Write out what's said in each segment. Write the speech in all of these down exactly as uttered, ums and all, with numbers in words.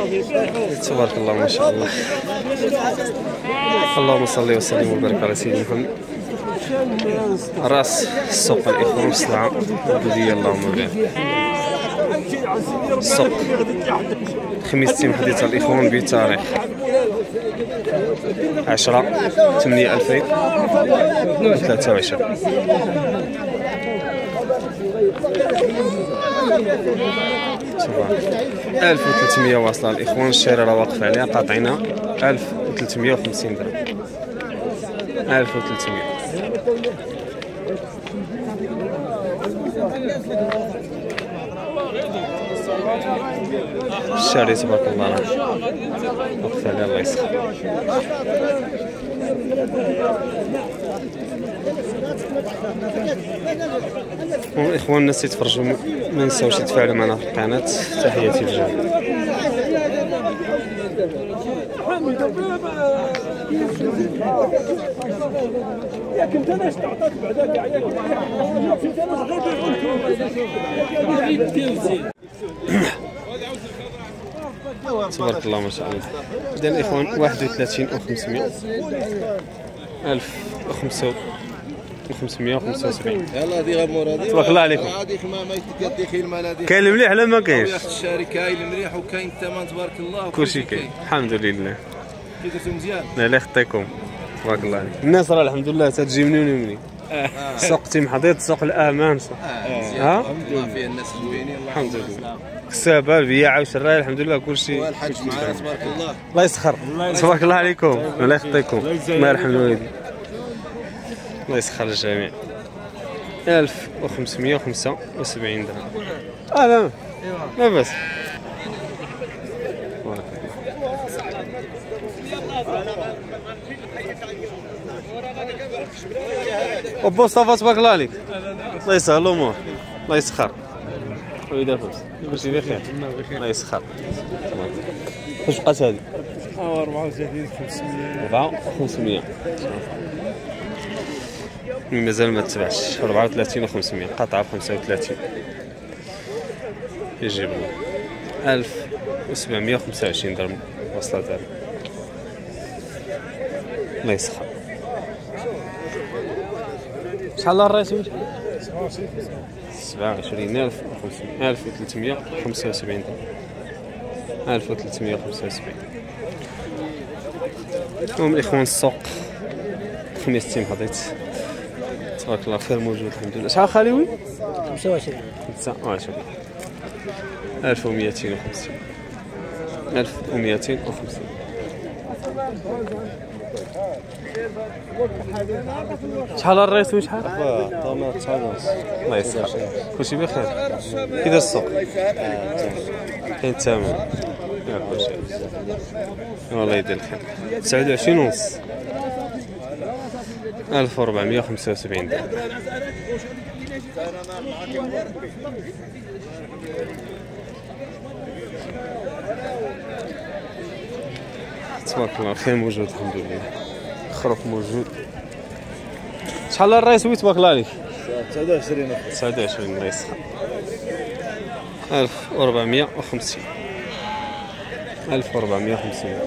تبارك الله ما شاء الله. اللهم صل وسلم وبارك على سيدنا محمد. راس السوق الاخوان السلعه العبوديه اللهم بارك. السوق خميس تيم حديث الاخوان بتاريخ عشرة ثمانية ألفين وثلاثة وعشرين. ألف وثلاثمية واصله الاخوان، الشارع راه واقف عليها قاطعينها ألف وثلاثمية وخمسين درهم. ألف وثلاثمية. الشارع تبارك الله راه واقف عليها الله يسخر. الاخوان الناس يتفرجوا ما ينساوش يتفاعلوا معنا في القناه. تحياتي للجميع. كنت انا اشتعطت بعدا تبارك الله ما شاء الله. اذا الاخوان واحد وثلاثين وخمسمية ألف وخمسة وخمسمية وخمسة وسبعين. يلاه هذه غير مور هذه. تبارك الله عليكم. هذيك ما ما يتكدي خير مال هذه. كاين المليح لا ما كاينش؟ يا اخي الشاري كاين المليح وكاين الثمن تبارك الله. كلشي كاين الحمد لله. كي درتو مزيان؟ لا الله يخطيكم تبارك الله عليك. الناس راه الحمد لله تتجي منين ومنين. سوق تيم حضيض، سوق الامان. ها الحمد لله فيه الناس زوينين الحمد لله. الكسابه البياعه والشرايه الحمد لله كلشي. والحاج معنا تبارك الله. الله يسخر. تبارك الله عليكم. الله يخطيكم. الله يرحم الوالدين. الله يسخر الجميع. ألف وخمسمية وخمسة وسبعين درهم. اه لا لا بس. أبو صافا تبارك الله عليك. الله يسهل الأمور. الله يسخر. وإذا فوز كلشي بخير. الله يسخر. واش بقات هذه؟ أربعة وثلاثين خمسمية. أربعة وخمسمية. مازال ما تبعش. أربعة وثلاثين وخمسمية قطعة بخمسة وثلاثين. يجيب الله. ألف وسبعمية وخمسة وعشرين درهم وصلت هذه. الله يسخر. شحال الرئيس؟ سبعة وعشرين ألف وخمسمية. ألف وثلاثمية وخمسة وسبعين درهم. ألف وثلاثمية وخمسة وسبعين. المهم الإخوان السوق خميس تيم حضيت تبارك الله خير موجود الحمد لله. شحال خالوي؟ خمسة وعشرين. خمسة وعشرين. ألف ومئتين وخمسين. ألف ومئتين وخمسين. شحال الرئيس وشحال؟ طامة تسعة ونص. الله يسخر. كلشي بخير. كي داير السوق؟ كاين الثمن. ياك كلشي. والله يدير الخير. تسعة وعشرين ونص. ألف وربعمية وخمسة وسبعين درهم. تبارك الله خير موجود الحمد لله. خروف موجود. شحال الرئيس وي تبارك الله عليك؟ تسعة وعشرين. تسعة وعشرين الله يسخر. ألف وربعمية وخمسين. ألف وربعمية وخمسين.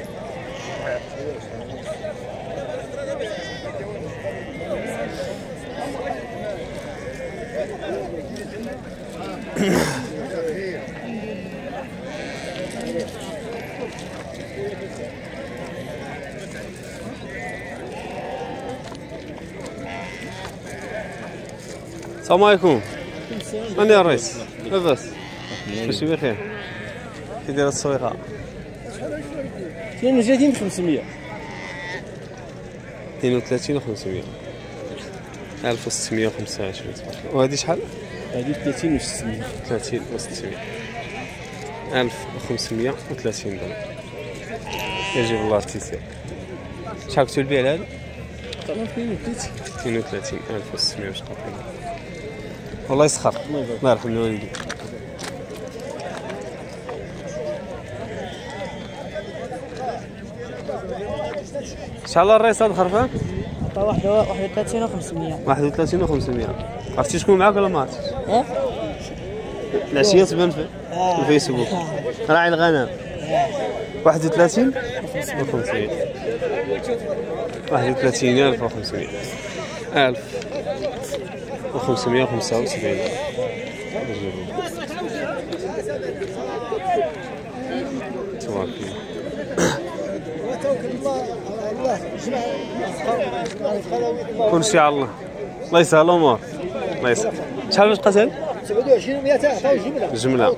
السلام عليكم. من يا الرئيس؟ لاباس؟ ماشي بخير. كي داير التسويقة؟ اثنين وثلاثين خمسمية. اثنين وثلاثين وخمسمية. ألف وستمية وخمسة وعشرين. وهذه شحال؟ هذه ثلاثين وستمية. ثلاثين وستمية. ألف وخمسمية وثلاثين درهم. يجيب الله التيسير. شحال كنتو البيع لهذا؟ اثنين وثلاثين. ألف وستمية واش قاطعين. والله يسخر. الله يرحم الوالدين. شحال الرئيس هذا الخرفان؟ عطا واحد واحد وثلاثين وخمسمية. واحد وثلاثين وخمسمية. عرفتي شكون معاك ولا ما عرفتيش؟ ها؟ العشية تبان في الفيسبوك. راعي الغنم. واحد وثلاثين وخمسمية. واحد وثلاثين ألف وخمسمية. ألف وخمسمية وخمسة وسبعين. تبارك الله. كلشي على الله. الله يسهل الأمور. الله يسهل. شحال باش قتل؟ سبعة وعشرين ومئتين عطاو جملة. جملة.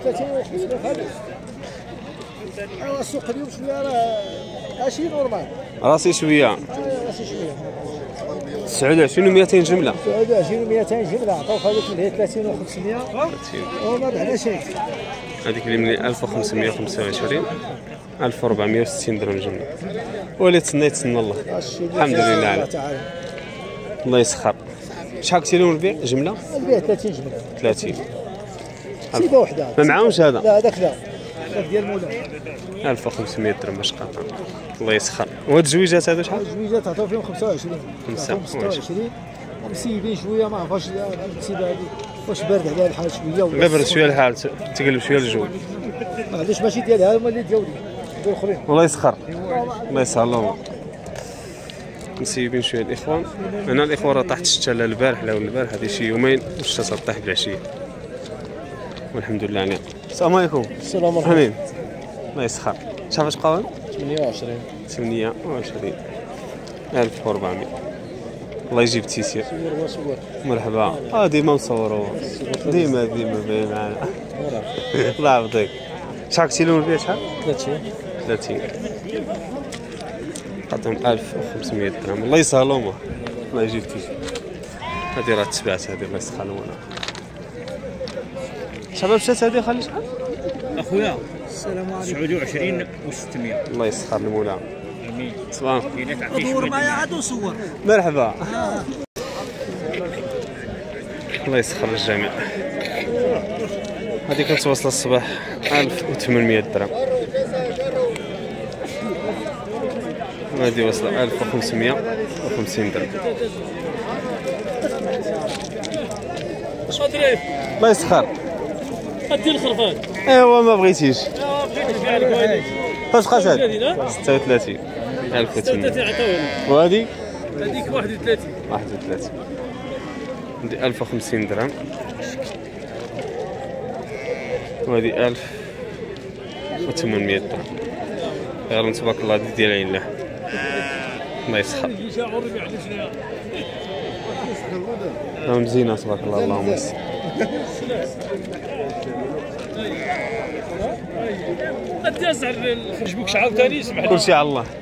السوق اليوم شوية راه ماشي نورمال. راسي شوية. راسي شوية. تسعة وعشرين ومئتين جملة. سبعة وعشرين ومئتين جملة عطاو في هذيك اللي هي ثلاثين وخمسمية. وما بعنا شيء. هذيك اللي من ألف وخمسمية وخمسة وعشرين ألف وأربعمية وستين درهم جملة. ولي تسنى يتسنى الله. الحمد لله على. الله يسخر. شحال قلتي لهم البيع جملة؟ البيع ثلاثين جملة. ثلاثين. سيبه وحدة. ما معاهمش هذا؟ لا هذاك لا. هذاك ديال مولا. ألف وخمسمية درهم باش قاطع. الله يسخر. وهاد الزويجات هادو شحال؟ الزويجات عطاو فيهم خمسة وعشرين. خمسة وعشرين. مسيبين شوية ما عرفاش المسيبة هذه واش بارد عليها الحال شوية ولا. غير برد شوية الحال تقلب شوية الجو. معليش ماشي ديالها هما اللي ديالي. الاخرين. الله يسخر. الله يسهل لهم. مسيبين شويه الاخوان. انا الاخوان راه طاحت الشتا لا البارح لا البارح هذه شي يومين والشتا طاح بالعشيه والحمد لله عليها. السلام عليكم. السلام عليكم. حميد. الله يسخر. شحال باش قاون؟ ثمانية وعشرين. ثمانية وعشرين ألف وأربعمية. الله يجيب التيسير. صور وصور. مرحبا. اه ديما مصور هو. ديما ديما باين معنا. الله يعوضك. شحال قلتي لهم البيع شحال؟ ثلاثين. ثلاثين. قطعهم ألف وخمسمية درهم. الله يسهلهم. الله يجيب التيسير. هذه راه تبعت هذه الله يسخر لهم. شباب مشات هذه خلي شحال؟ اخويا السلام عليكم. سبعة وعشرين وستمية. الله يسخر المولى. امين. صباح. دور معايا عاد وصور. مرحبا. الله يسخر الجميع. هذه كتوصل الصباح ألف وثمانمية درهم. وهذه وصل ألف وخمسمية وخمسين درهم. الله يسخر. ادي الخرفان. ايوا ما بغيتيش. لا بغيت نبيع لك هذه. فاش قتل؟ ستة وثلاثين ألف وثمانمية. وهذه؟ هذيك واحد وثلاثين. واحد وثلاثين. عندي ألف وخمسين درهم. وهذه ألف وثمانمية درهم. غير تبارك الله هذه ديال عين الله. الله يسخر. راهم مزينة تبارك الله اللهم يسر. ادي اسعر نجيبك شعار ثاني يسمح لي. كلشي على الله.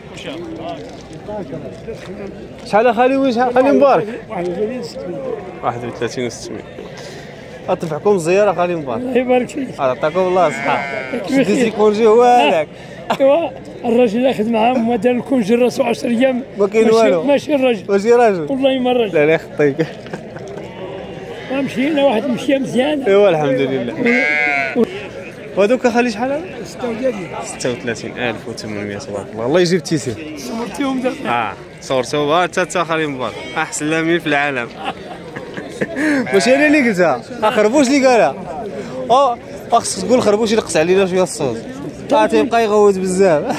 شحال اخالي وين شحال خلي مبارك؟ واحد وثلاثين وستمية. غتنفعكم الزياره خلي مبارك. الله يبارك فيك. عطاكم الله الصحة. شديتي كونجي هو هذاك. ايوا الراجل ياخذ معاهم ودار الكونجي راسو عشرة ايام. ما كاين والو. ماشي الراجل. ماشي راجل. والله ما الراجل. لا لا يخطيك. ومشينا واحد مشيه مزيان. ايوا الحمد لله. وهذوك خلي شحال هذا؟ ستة وثلاثين ألف وثمانمية تبارك الله. الله يجيب التيسير. صورتيهم دابا. اه صورتهم ها حتى حتى خلي مبارك احسن لامين في العالم. ماشي انا اللي قلتها. خربوش اللي قالها. اه خصك تقول خربوش ينقص علينا شويه الصوت. اه تيبقى يغوت بزاف.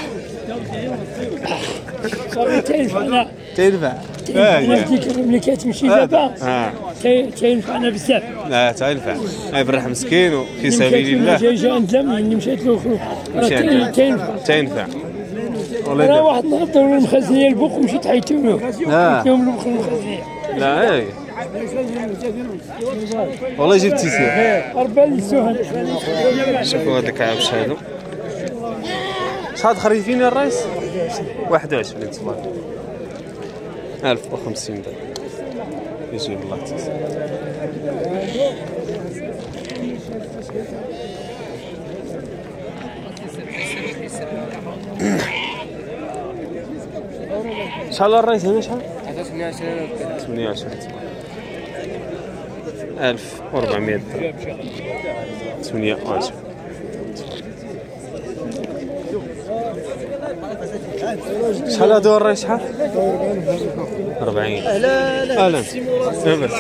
صافي تينفعنا. تينفع. انا ديك ملي كتمشي دابا اه تينفعنا بزاف. لا تينفع. اي بالراح مسكين وفي سبيل الله. جاي جا ندم اللي مشيت له راه تينفع. تينفع. راه واحد النهار داروا المخزنيه البوق ومشيت حيدتهم له. اه لهم البوق المخزنيه. لا اي والله جبت تيسير. أربعة للسهل. شوفوا هذا الكعب هذا. شحال خريجين يا الرئيس؟ واحد وعشرين تبارك ألف وخمسين درهم. يجيب الله تيسير. شحال الرئيس هنا شحال؟ ثمانية وعشرين ألف وأربعمية درهم. ثمانية وعشرين. شحال هادو الرئيس شحال؟ أربعين. أهلا أهلا. لاباس.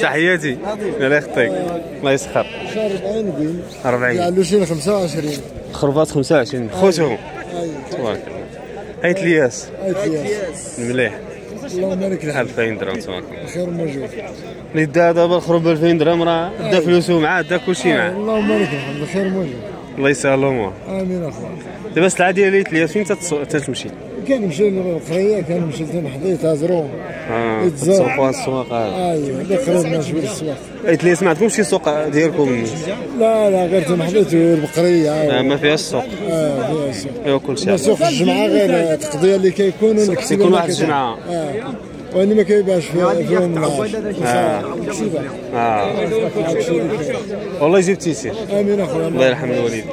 تحياتي. الله يخطيك. الله يسخر. أربعين. أربعين. علوشين خمسة وعشرين. خربات خمسة وعشرين خوتهم تبارك الله. هاي الياس مليح اللهم بارك لك. ألفين درهم تبارك الله. خير موجود. اللي دا دابا الخروب ألفين درهم راه دا فلوسو معاه دا كلشي معاه. اللهم بارك لك بخير موجود. الله يسهل الامور. امين اخويا. دابا السلعه ديال الياس فين تتمشي؟ كنمشي للقريه كنمشي لحديت تازرو اه تسوقوا السواق هذا. ايوا هذا قريب من جبل السواق. قلت لي سمعتكم شي سوق ديالكم؟ لا لا غير تنحديت البقريه. آه ما فيهاش السوق. اه فيها السوق. ايوا كلشي. سوق الجمعه غير التقضيه اللي كيكونوا الكسبه. كيكون واحد الجمعه. اه واني ما كيبانش فيهم المعاش. اه اه والله يجيب تيسير. امين اخويا. الله يرحم الوالدين.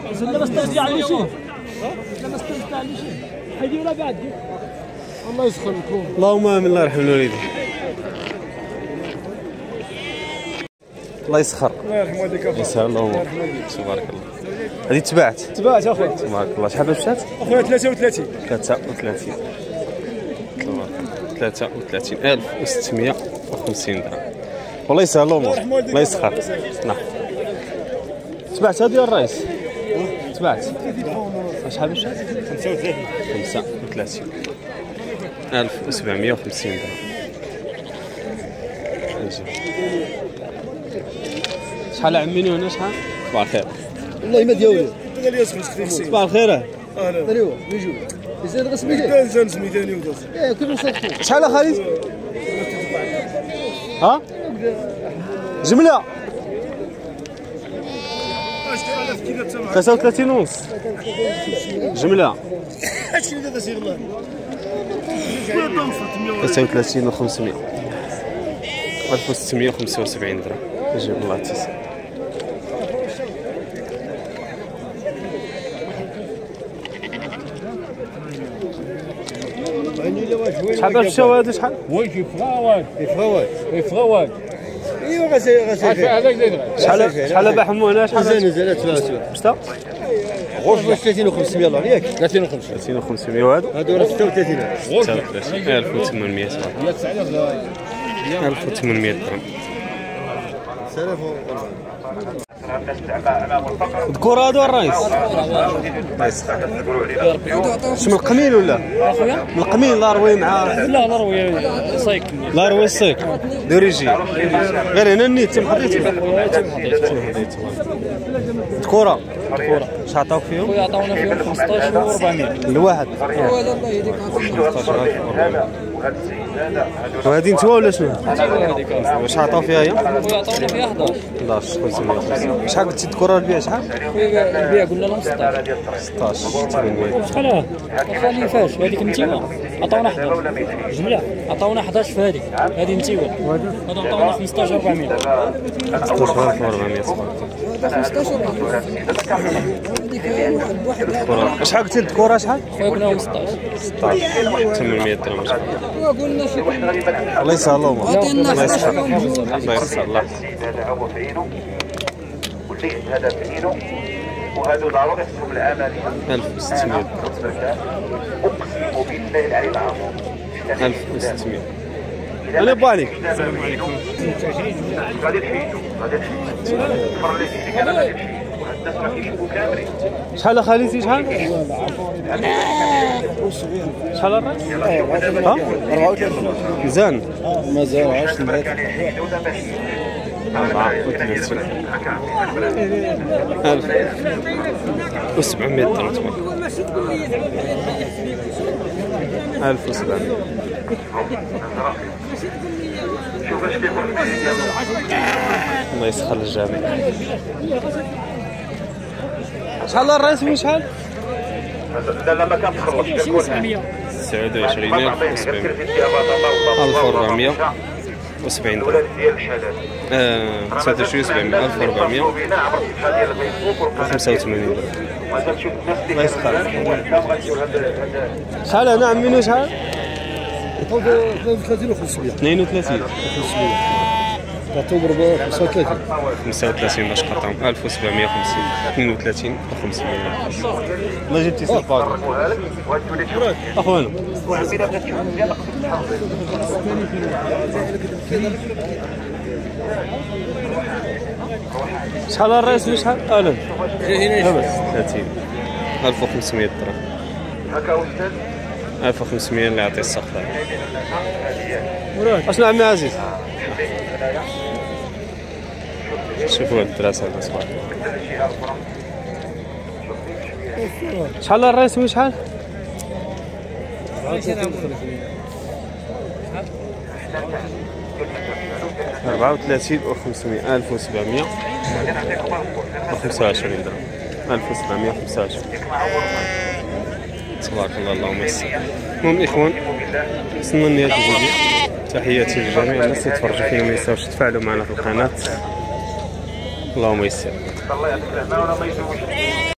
الله يسخر لكم. اللهم امين الله يرحم الوالدين. الله يسخر. الله يرحم والديك. يسهل الامور. تبارك الله. هذه تباعت. تباعت اخويا. تبارك الله. شحال مشات؟ اخويا ثلاثة وثلاثين. ثلاثة وثلاثين. ثلاثة وثلاثين ألف وستمية وخمسين درهم. والله يسهل الامور. الله يسخر. نعم. تبعت هذه الرئيس. تبعت. شحال مشات؟ خمسة وثلاثين. خمسة وثلاثين. ألف وسبعمية وخمسين درهم. شحال عميني هنا شحال؟ صباح الخير. والله ما دياولي. صباح الخير. اهلا. يجوا. يزيد غير سميتين. زنز مئتين يودز. ايه كل صفقه. شحال خالد؟ ها؟ جملة خمسة وثلاثين ونص جملة خمسة وثلاثين وخمسمية ألف وستمية وخمسة وسبعين درهم. يجيب الله تيسير. شحال باش مشاو هادو شحال؟ ويجي فراوات فوات. فراوات ايوا غاسي غاسي. هذاك شحال باع حمو هنا شحال؟ زين زين ثلاثة. شتا؟ غوش ثلاثين وخمسمية الله ياك. ثلاثين وخمسمية. ثلاثين وخمسمية وهادو؟ هادو راه ستة وثلاثين. ستة وثلاثين ألف وثمانمية ألف وثمانمية درهم. ذكور هادو الرئيس. شنو القميل ولا؟ من القميل لا روي مع لا لا روي صيك لا روي الصيك دوريجي غير هنا النيت تم حطيتو ذكورة ذكورة اش عطاوك فيهم؟ خويا عطاونا فيهم خمسطاش وأربعمية الواحد وهادي نتوما ولا شنو؟ واش عطاو فيها هي؟ خويا عطاونا فيها حداش حداش خمسمية وخمسين. شحال قلتي الذكورة البيع شحال؟ خويا البيع قلنا لهم ستطاش ستطاش ثمانمية. شحال واخا اللي فاش هذيك نتيوه عطاونا حداش جملة عطاونا حداش في هذيك هذه نتيوه هذا عطاونا خمسطاش أربعمية ستطاش أربعمية شحال قلتي الذكورة شحال؟ خويا قلنا لهم ستطاش ستطاش ثمانمية درهم. الله يسهل الامور. الله يسهل الله يسهل الله. هذا هو فعيله والليست هذا فعيله وهذو ضرورتهم العمليه ألف وستمية اقسم بالله العلي العظيم ألف وستمية. انا ابو عليك. السلام عليكم. غادي تحيدوا غادي تحيدوا الفر اللي فيك انا غادي تحيدوا وهذا الناس ما كيجيبوا كاملين. شحال خالتي شحال؟ شحال الراس؟ ها؟ أربعة وثلاثين. مزيان. مازال عشرة كان يحيدوا دابا أربعة وثلاثين. ألف وسبعمية درهم. ألف وسبعمية. شوف اش كيقول الله يسخر الجميع. شحال الراس من شحال؟ لا لا ما كنتخلصش كنقول تسعة وعشرين ألف وسبعمية. ألف وأربعمية وسبعين درهم. ديال الحلال تسعة وعشرين سبعمية ألف وأربعمية وخمسة وثمانين درهم. الله يسخر. شحال هنا عمينو شحال؟ ثلاثة وثلاثين وخمسمية. اثنين وثلاثين. تعطوهم ربع خمسة وثلاثين. خمسة وثلاثين باش قطعهم ألف وسبعمية وخمسين. اثنين وثلاثين وخمسمية. الله جبتي سلطان اخوانا. شحال الراس شحال؟ ألف. ثلاثين. ألف وخمسمية درهم. هكا أستاذ. ألف وخمسمية اللي يعطي الصفر. اشنو عمي عزيز؟ شوفوا هاد الدراسة هذا صغار. شحال الرئيس شحال؟ أربعة وثلاثين وخمسمية ألف وسبعمية وخمسة وعشرين درهم. ألف وسبعمية وخمسة وعشرين. تبارك الله اللهم يسر. المهم إخوان وصلنا لنهاية الفيديو. تحياتي لجميع الناس اللي تفرجوا فينا، ما ينساوش تفاعلوا معنا في القناة. اللهم يسر. الله يعطيك العافية.